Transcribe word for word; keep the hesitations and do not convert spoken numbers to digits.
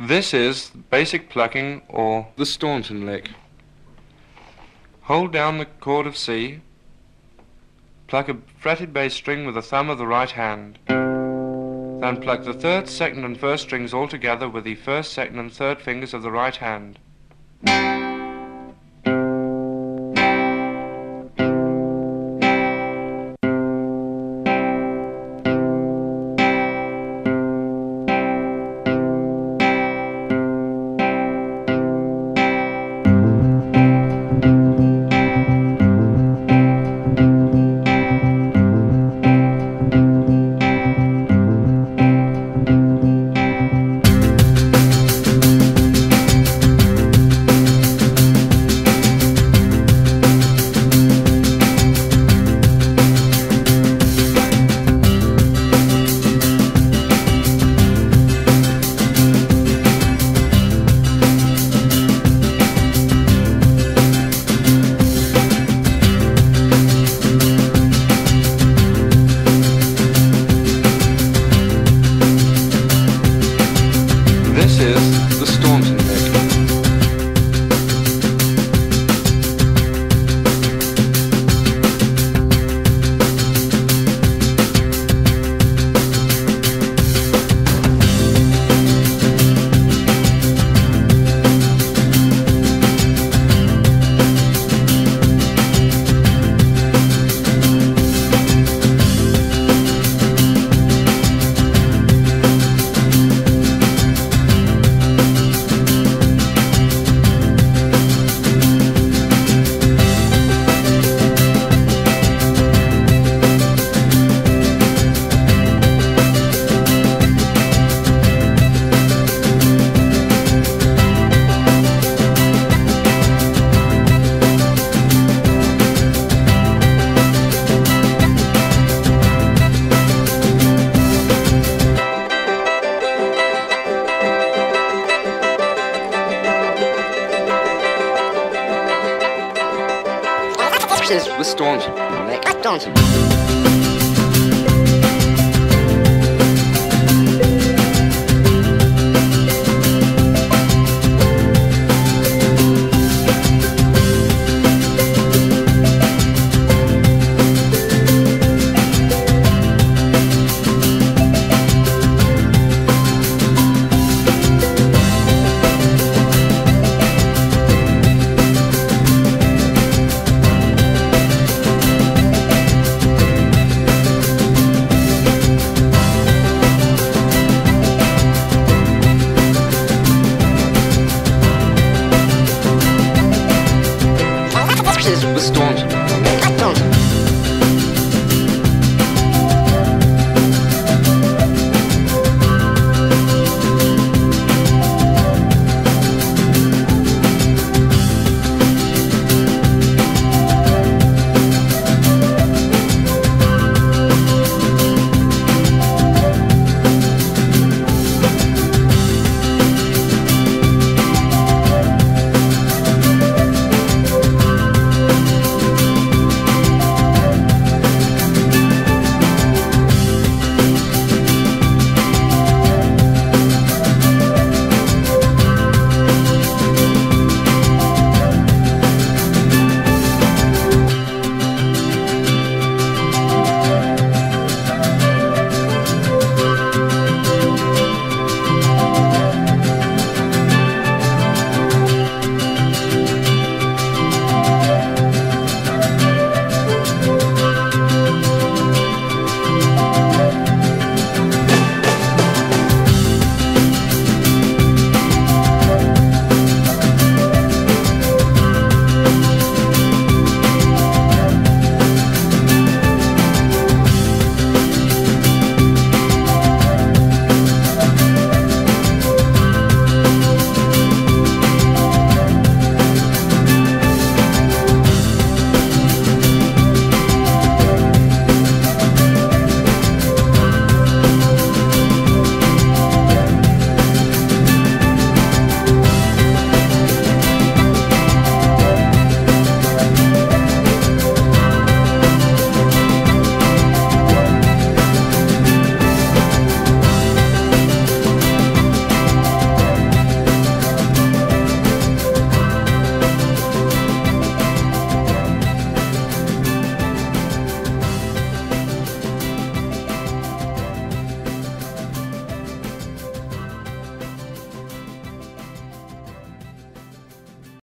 This is basic plucking, or the Staunton lick. Hold down the chord of C, pluck a fretted bass string with the thumb of the right hand. Then pluck the third, second and first strings all together with the first, second and third fingers of the right hand. This is the Staunton lick. This is the Staunton lick. Staunton.